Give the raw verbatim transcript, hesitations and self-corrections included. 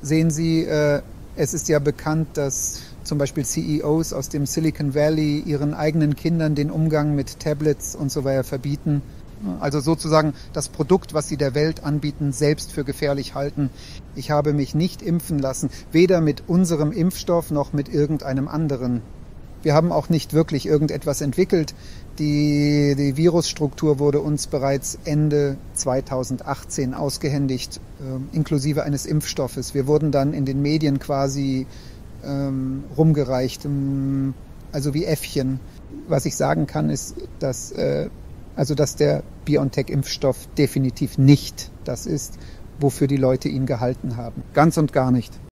Sehen Sie, äh, es ist ja bekannt, dass zum Beispiel C E Os aus dem Silicon Valley ihren eigenen Kindern den Umgang mit Tablets und so weiter verbieten. Also sozusagen das Produkt, was sie der Welt anbieten, selbst für gefährlich halten. Ich habe mich nicht impfen lassen, weder mit unserem Impfstoff noch mit irgendeinem anderen. Wir haben auch nicht wirklich irgendetwas entwickelt. Die, die Virusstruktur wurde uns bereits Ende zweitausendachtzehn ausgehändigt, äh, inklusive eines Impfstoffes. Wir wurden dann in den Medien quasi ähm, rumgereicht, ähm, also wie Äffchen. Was ich sagen kann, ist, dass, äh, also dass der BioNTech-Impfstoff definitiv nicht das ist, wofür die Leute ihn gehalten haben. Ganz und gar nicht.